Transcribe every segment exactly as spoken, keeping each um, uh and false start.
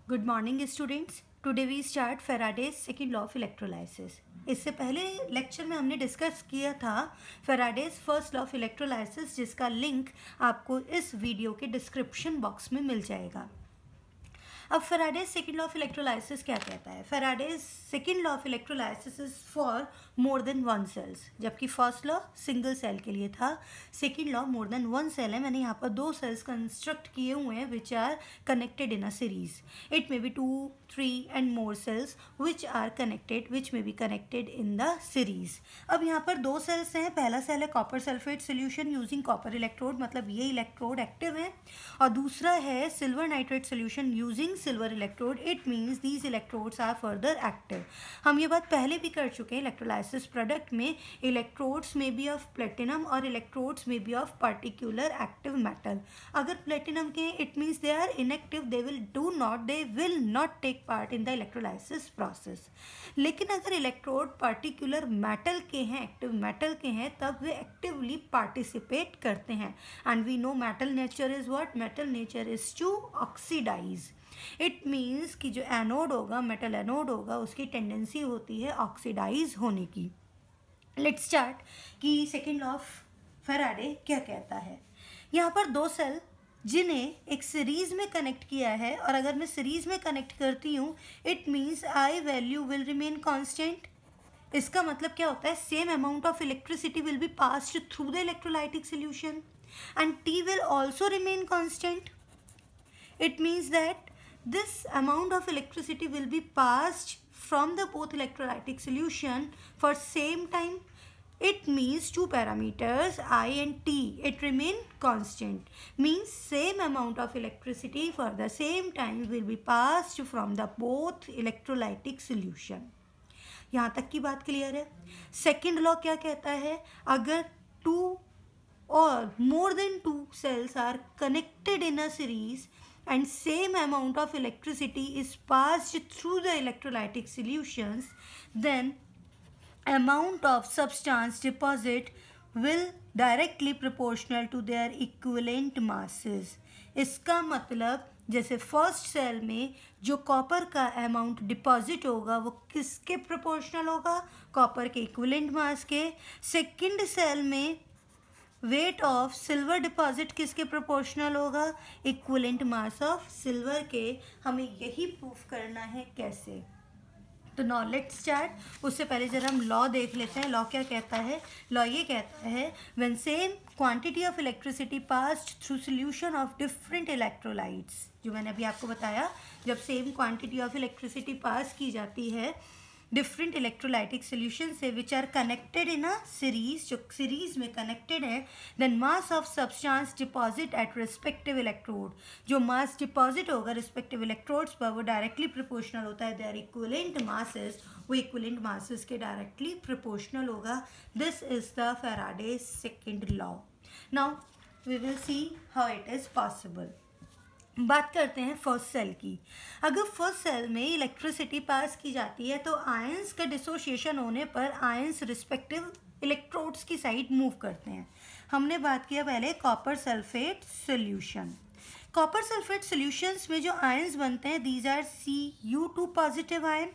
Good morning students. Today we start Faraday's second law of electrolysis. इससे पहले lecture में हमने डिस्कस किया था Faraday's first law of electrolysis, जिसका लिंक आपको इस वीडियो के डिस्क्रिप्शन बॉक्स में मिल जाएगा। अब Faraday's second law of electrolysis क्या कहता है? Faraday's second law of electrolysis is for more than one cells, जबकि फर्स्ट लॉ सिंगल सेल के लिए था, second law more than one cell है। मैंने यहाँ पर दो सेल्स कंस्ट्रक्ट किए हुए हैं which are connected in a series. It may be two three and more cells which are connected which may be connected in the series. अब यहाँ पर दो सेल्स हैं। पहला सेल है copper sulphate solution using copper electrode, मतलब ये electrode active है, और दूसरा है silver nitrate solution using silver electrode. It means these electrodes are further active. हम ये बात पहले भी कर चुके हैं इलेक्ट्रोलाइसिस प्रोडक्ट में। इलेक्ट्रोड्स में बी ऑफ प्लेटिनम और इलेक्ट्रोड्स में be of particular active metal. अगर प्लेटिनम के it means they are inactive, they will do not they will not take part in the electrolysis process. लेकिन अगर electrode particular metal के हैं, active metal के हैं, तब वे एक्टिवली पार्टिसिपेट करते हैं। And we know metal nature is what? Metal nature is to oxidise. It means कि जो एनोड होगा, मेटल एनोड होगा, उसकी टेंडेंसी होती है ऑक्सीडाइज होने की। लेट्स स्टार्ट कि सेकेंड लॉ ऑफ फेराडे क्या कहता है। यहाँ पर दो सेल जिन्हें एक सीरीज में कनेक्ट किया है, और अगर मैं सीरीज में कनेक्ट करती हूँ, it means I value will remain constant. इसका मतलब क्या होता है? Same amount of electricity will be passed through the electrolytic solution and T will also remain constant. It means that this amount of electricity will be passed from the both electrolytic solution for same time. It means two parameters I and T, it remain constant, means same amount of electricity for the same time will be passed from the both electrolytic solution. यहाँ तक की बात clear है। Second law क्या कहता है? अगर two or more than two cells are connected in a series and same amount of electricity is passed through the electrolytic solutions, then amount of substance deposit will directly proportional to their equivalent masses. इसका मतलब जैसे first cell में जो copper का amount deposit होगा वो किसके proportional होगा? कॉपर के इक्विवेलेंट मास के। सेकेंड सेल में वेट ऑफ सिल्वर डिपॉजिट किसके प्रोपोर्शनल होगा? इक्विवेलेंट मास ऑफ सिल्वर के। हमें यही प्रूफ करना है। कैसे? तो नाउ लेट्स स्टार्ट। उससे पहले जरा हम लॉ देख लेते हैं। लॉ क्या कहता है? लॉ ये कहता है when same quantity of electricity passed through solution of different electrolytes, जो मैंने अभी आपको बताया, जब same quantity of electricity pass की जाती है डिफरेंट इलेक्ट्रोलाइटिक सोल्यूशन से which are connected in a series, जो सीरीज में कनेक्टेड है, then mass of substance deposit at respective electrode, जो मास डिपॉजिट होगा रिस्पेक्टिव इलेक्ट्रोड्स पर वो डायरेक्टली प्रोपोर्शनल होता है। देयर इक्विवेलेंट मासेस, वो इक्विवेलेंट मासेस के डायरेक्टली प्रोपोर्शनल होगा। This is the Faraday's second law. Now we will see how it is possible. बात करते हैं फर्स्ट सेल की। अगर फर्स्ट सेल में इलेक्ट्रिसिटी पास की जाती है तो आयंस का डिसोसिएशन होने पर आयंस रिस्पेक्टिव इलेक्ट्रोड्स की साइड मूव करते हैं। हमने बात किया पहले copper sulphate solution. Copper sulphate solutions में जो आयंस बनते हैं, these are C U two positive ion,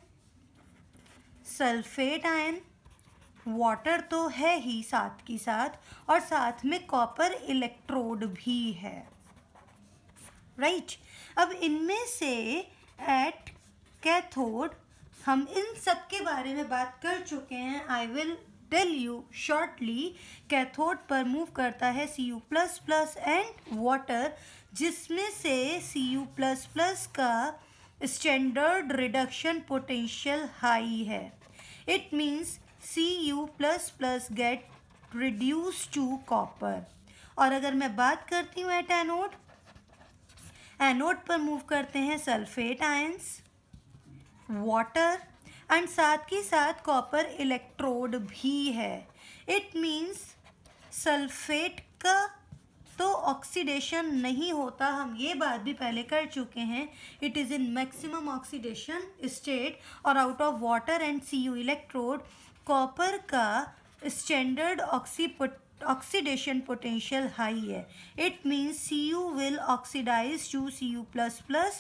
sulphate ion, water तो है ही साथ की साथ, और साथ में कॉपर इलेक्ट्रोड भी है। Right right. अब इनमें से एट कैथोड हम इन सब के बारे में बात कर चुके हैं। I will tell you shortly. Cathode पर मूव करता है C U plus plus and water, जिसमें से सी यू प्लस प्लस का स्टैंडर्ड रिडक्शन पोटेंशियल हाई है। It means C U plus plus get reduce to copper. और अगर मैं बात करती हूँ एट एनोड, एनोड पर मूव करते हैं सल्फेट आयंस, वाटर एंड साथ ही साथ कॉपर इलेक्ट्रोड भी है। इट मीन्स सल्फेट का तो ऑक्सीडेशन नहीं होता, हम ये बात भी पहले कर चुके हैं। It is in maximum oxidation state, और out of water and C U electrode copper का स्टैंडर्ड ऑक्सीपुट oxidation potential high है. It means Cu will oxidize to Cu plus plus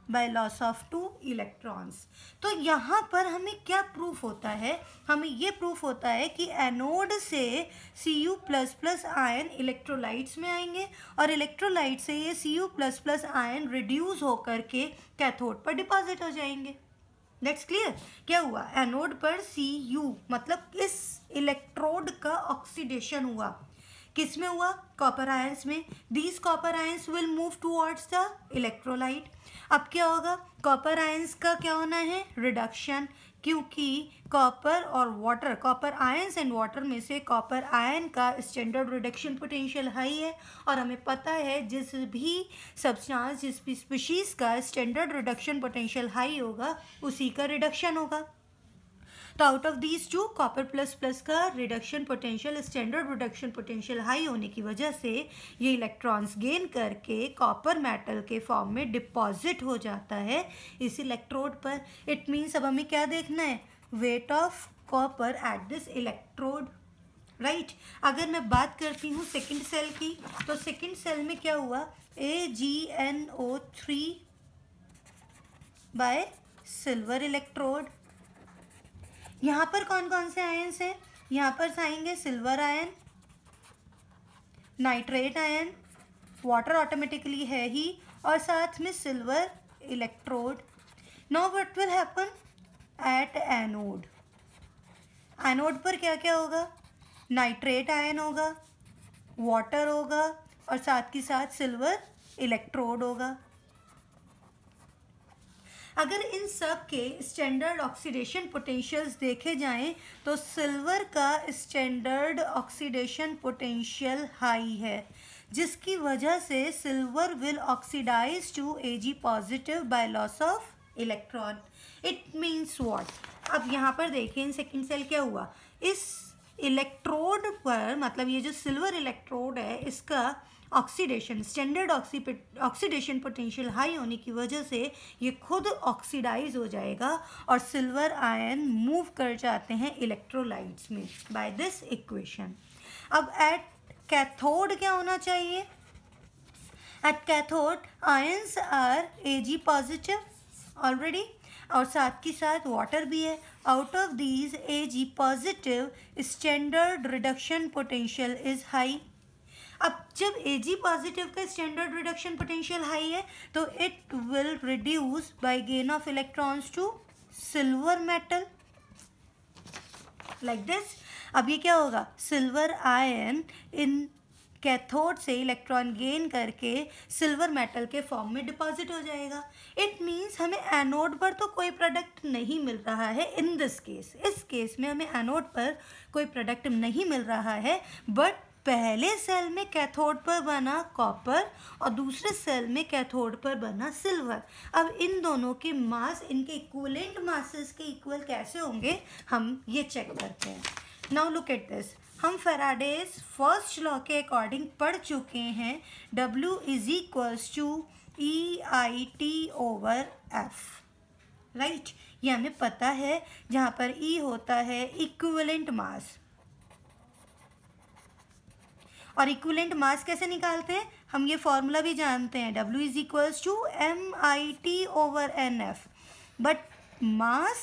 by loss of two electrons. तो यहाँ पर हमें क्या proof होता है, हमें ये प्रूफ होता है कि एनोड से C U plus plus ion electrolytes में आएंगे और इलेक्ट्रोलाइट से ये C U plus plus ion reduce होकर के कैथोड पर डिपॉजिट हो जाएंगे। That's clear. क्या हुआ, एनोड पर सी यू मतलब इस इलेक्ट्रोड का ऑक्सीडेशन हुआ, किस में हुआ, कॉपर आयंस में। These copper ions will move towards the electrolyte. अब क्या होगा, कॉपर आयंस का क्या होना है, रिडक्शन, क्योंकि कॉपर और water, copper ions and water में से कॉपर आयन का स्टैंडर्ड रिडक्शन पोटेंशियल हाई है और हमें पता है जिस भी सब्सटेंस, जिस भी स्पीशीज़ का स्टैंडर्ड रिडक्शन पोटेंशियल हाई होगा उसी का रिडक्शन होगा। तो out of these two copper plus plus का reduction potential, standard reduction potential high होने की वजह से ये इलेक्ट्रॉन्स गेन करके कॉपर मेटल के फॉर्म में डिपॉजिट हो जाता है इस इलेक्ट्रोड पर। इट मीन्स अब हमें क्या देखना है, weight of copper at this electrode, right. अगर मैं बात करती हूँ सेकेंड सेल की, तो सेकेंड सेल में क्या हुआ, A G N O three by silver electrode. यहाँ पर कौन कौन से आयन्स हैं, यहाँ पर आएंगे silver ion, nitrate ion, water automatically है ही, और साथ में silver electrode. Now what will happen at anode, anode पर क्या क्या होगा, नाइट्रेट आयन होगा, वाटर होगा और साथ के साथ सिल्वर इलेक्ट्रोड होगा। अगर इन सब के स्टैंडर्ड ऑक्सीडेशन पोटेंशियल्स देखे जाएं तो सिल्वर का स्टैंडर्ड ऑक्सीडेशन पोटेंशियल हाई है, जिसकी वजह से silver will oxidize to AG positive by loss of electron. It means what, अब यहाँ पर देखें इन सेकेंड सेल क्या हुआ, इस इलेक्ट्रोड पर, मतलब ये जो सिल्वर इलेक्ट्रोड है इसका oxidation, standard oxidation potential high होने की वजह से ये खुद ऑक्सीडाइज हो जाएगा और सिल्वर आयन मूव कर जाते हैं इलेक्ट्रोलाइट्स में बाय दिस इक्वेशन। अब एट कैथोड क्या होना चाहिए, at cathode ions are AG positive already और साथ के साथ वाटर भी है। Out of these AG positive standard reduction potential is high. अब जब Ag पॉजिटिव का स्टैंडर्ड रिडक्शन पोटेंशियल हाई है तो it will reduce by gain of electrons to silver metal like this. अब ये क्या होगा, सिल्वर आयन इन कैथोड से इलेक्ट्रॉन गेन करके सिल्वर मेटल के फॉर्म में डिपॉजिट हो जाएगा। इट मीन्स हमें एनोड पर तो कोई प्रोडक्ट नहीं मिल रहा है इन दिस केस, इस केस में हमें एनोड पर कोई प्रोडक्ट नहीं मिल रहा है, बट पहले सेल में कैथोड पर बना कॉपर और दूसरे सेल में कैथोड पर बना सिल्वर। अब इन दोनों के मास, इनके इक्विवेलेंट मासेस के इक्वल कैसे होंगे हम ये चेक करते हैं। नाउ लुक एट दिस, हम फैराडेज फर्स्ट लॉ के अकॉर्डिंग पढ़ चुके हैं, W is equals to E I T over F, right. ये हमें पता है, जहाँ पर E होता है इक्विवेलेंट मास, और इक्विवेलेंट मास कैसे निकालते हैं, हम ये फॉर्मूला भी जानते हैं, W is equals to M I T over N F, but mass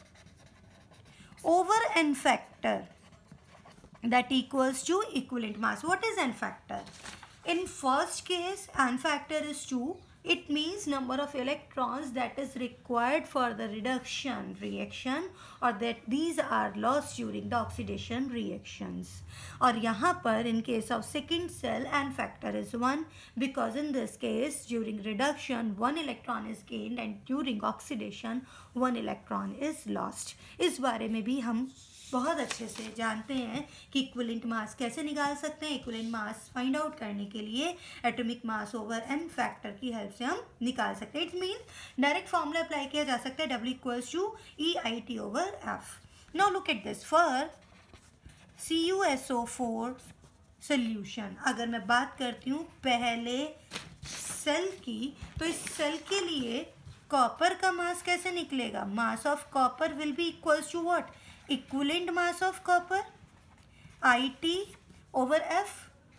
over N factor that equals to equivalent mass. What is n factor? In first case n factor is two. It means number of electrons that is required for the reduction reaction or that these are lost during the oxidation reactions. और यहाँ पर in case of second cell n factor is one because in this case during reduction one electron is gained and during oxidation one electron is lost. इस बारे में भी हम बहुत अच्छे से जानते हैं कि इक्विवेलेंट मास कैसे निकाल सकते हैं। इक्विवेलेंट मास फाइंड आउट करने के लिए atomic mass over N factor की हेल्प से हम निकाल सकते हैं। It mean direct formula apply किया जा सकता है, W equals to E I T over F. Now look at this, for C U S O four solution अगर मैं बात करती हूँ पहले सेल की, तो इस सेल के लिए कॉपर का मास कैसे निकलेगा, mass of copper will be equals to what, equivalent mass of copper I T over F.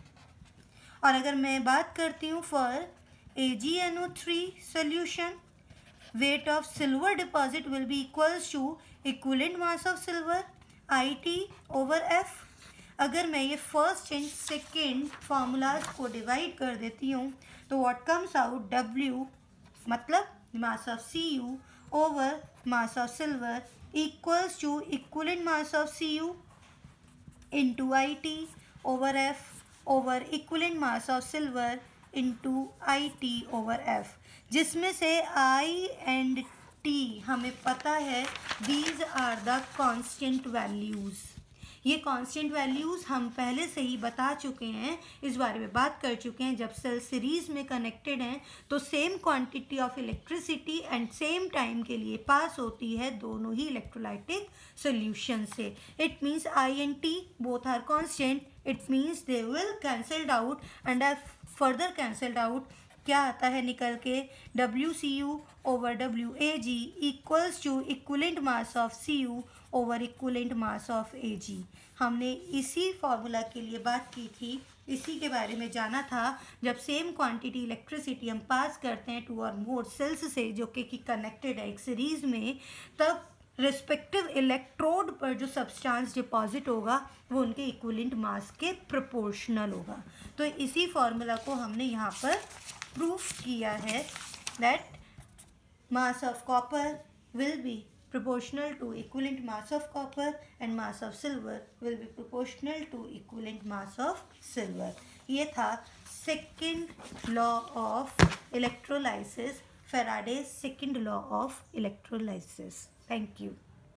और अगर मैं बात करती हूँ for A G N O three solution, weight of silver deposit will be equals to equivalent mass of silver I T over F. अगर मैं ये first and second formulas को डिवाइड कर देती हूँ तो व्हाट कम्स आउट W मतलब mass of C U over mass of silver equals to equivalent mass of C U into I T over F over equivalent mass of silver into I T over F, जिसमें से I and T हमें पता है these are the constant values. ये constant values हम पहले से ही बता चुके हैं, इस बारे में बात कर चुके हैं। जब सेल सीरीज़ में कनेक्टेड हैं तो same quantity of electricity and same time के लिए पास होती है दोनों ही इलेक्ट्रोलाइटिक सॉल्यूशन से। It means I and T both are constant, it means they will cancelled out and are further cancelled out. क्या आता है निकल के W C U over W A G equals to equivalent mass of C U over equivalent mass of A G. हमने इसी formula के लिए बात की थी, इसी के बारे में जाना था। जब सेम क्वांटिटी इलेक्ट्रिसिटी हम पास करते हैं टू और मोर सेल्स से जो कि कनेक्टेड है एक सीरीज़ में, तब रिस्पेक्टिव इलेक्ट्रोड पर जो सब्सटेंस डिपॉजिट होगा वो उनके इक्विवेलेंट मास के प्रोपोर्शनल होगा। तो इसी फॉर्मूला को हमने यहाँ पर प्रूफ किया है that mass of copper will be proportional to equivalent mass of copper and mass of silver will be proportional to equivalent mass of silver. ये था second law of electrolysis, Faraday's second law of electrolysis. Thank you.